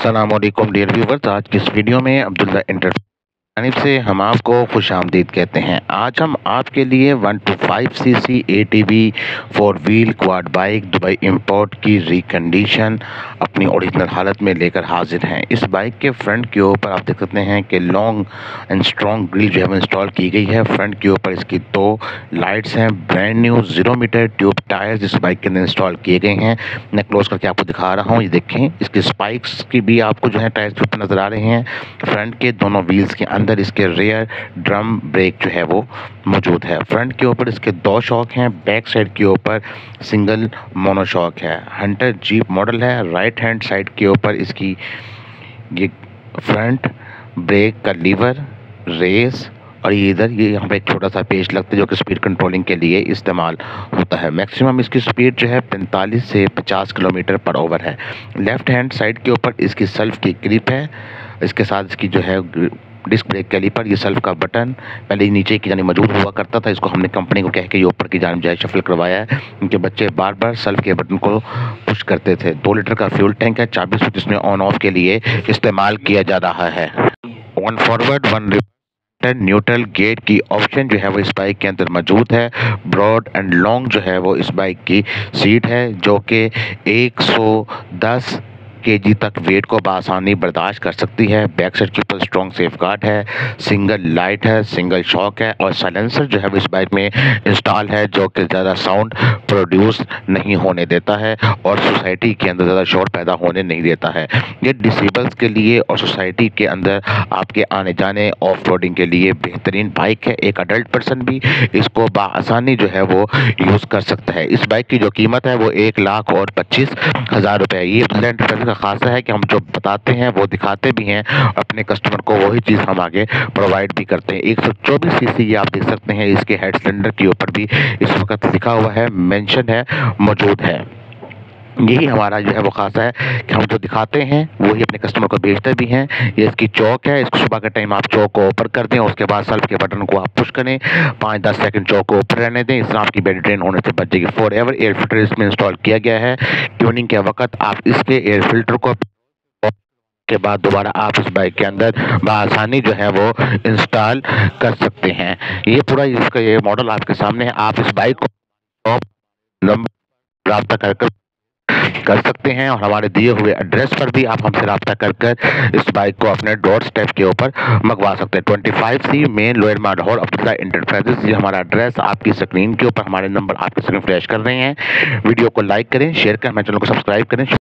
अस्सलामुअलैकुम dear viewers. आज की इस वीडियो में अब्दुल्ला एंटरप्राइज जानिब से हम आपको खुशामदीद कहते हैं। आज हम आपके लिए 125 cc ATV 4 wheel quad bike Dubai import की रिकंडीशन अपनी ओरिजिनल हालत में लेकर हाजिर हैं। इस बाइक के फ्रंट के ऊपर आप देख सकते हैं कि लॉन्ग एंड स्ट्रॉन्ग ग्रिल जो है इंस्टॉल की गई है। फ्रंट के ऊपर इसकी 2 लाइट्स हैं। Brand new 0 meter tube tyres इस बाइक के अंदर इंस्टॉल किए गए हैं। मैं क्लोज करके आपको दिखा रहा हूँ, ये देखें। इसके स्पाइक्स की भी आपको जो है टायर्स के ऊपर नज़र आ रहे हैं। फ्रंट के दोनों व्हील्स के अंदर इसके रेयर ड्रम ब्रेक जो है वो मौजूद है। फ्रंट के ऊपर इसके 2 शॉक हैं, बैक साइड के ऊपर सिंगल मोनो शॉक है। हंटर जीप मॉडल है। राइट हैंड साइड के ऊपर इसकी ये फ्रंट ब्रेक का लीवर, रेस और ये इधर ये यहाँ पे एक छोटा सा पेच लगता है जो कि स्पीड कंट्रोलिंग के लिए इस्तेमाल होता है। मैक्सिमम इसकी स्पीड जो है 45 से 50 किलोमीटर पर ओवर है। लेफ्ट हैंड साइड के ऊपर इसकी सेल्फ की ग्रिप है। इसके साथ इसकी जो है डिस्क ब्रेक कैलिपर, ये सेल्फ का बटन पहले नीचे की जानी मौजूद हुआ करता था। इसको हमने कंपनी को कह के ये ऊपर की जानी जाए शफल करवाया है। उनके बच्चे बार बार सेल्फ के बटन को पुश करते थे। 2 लीटर का फ्यूल टैंक है। 24 स्विच इसमें ऑन ऑफ के लिए इस्तेमाल किया जा रहा है। 1 फॉरवर्ड 1 न्यूट्रल गेट की ऑप्शन जो है वो इस बाइक के अंदर मौजूद है। ब्रॉड एंड लॉन्ग जो है वो इस बाइक की सीट है जो कि 110 kg तक वेट को बआसानी बर्दाश्त कर सकती है। बैक साइड के ऊपर स्ट्रॉन्ग सेफ गार्ड है। सिंगल लाइट है, सिंगल शॉक है और साइलेंसर जो है वो इस बाइक में इंस्टॉल है जो कि ज़्यादा साउंड प्रोड्यूस नहीं होने देता है और सोसाइटी के अंदर ज़्यादा शोर पैदा होने नहीं देता है। ये डिसेबल्स के लिए और सोसाइटी के अंदर आपके आने जाने ऑफ रोडिंग के लिए बेहतरीन बाइक है। एक अडल्ट पर्सन भी इसको बआसानी जो है वो यूज़ कर सकता है। इस बाइक की जो कीमत है वो 1,25,000 रुपये। ये खासा है कि हम जो बताते हैं वो दिखाते भी हैं, अपने कस्टमर को वही चीज़ हम आगे प्रोवाइड भी करते हैं। 124 सीसी ये आप देख सकते हैं। इसके हेड सिलेंडर के ऊपर भी इस वक्त लिखा हुआ है, मेंशन है, मौजूद है। यही हमारा जो है वो खासा है कि हम जो दिखाते हैं वही अपने कस्टमर को भेजते भी हैं। ये इसकी चौक है। इसको सुबह के टाइम आप चौक को ऊपर कर दें, उसके बाद सेल्फ के बटन को आप पुश करें, 5-10 सेकंड चौक को ऊपर रहने दें। इस तरह आपकी बैटरी ड्रेन होने से बचेगी। फॉरएवर एयर फिल्टर इसमें इंस्टॉल किया गया है। ट्यूनिंग के वक्त आप इसके एयर फिल्टर को के बाद दोबारा आप इस बाइक के अंदर बआसानी जो है वो इंस्टॉल कर सकते हैं। ये पूरा इसका ये मॉडल आपके सामने है। आप इस बाइक को रब्ता कर सकते हैं और हमारे दिए हुए एड्रेस पर भी आप हमसे रब्ता कर इस बाइक को अपने डोर स्टेप के ऊपर मंगवा सकते हैं। 25C main lower Madhore Abdullah enterprises, ये हमारा एड्रेस आपकी स्क्रीन के ऊपर, हमारे नंबर आपकी स्क्रीन फ्लैश कर रहे हैं। वीडियो को लाइक करें, शेयर करें, हमारे चैनल को सब्सक्राइब करें।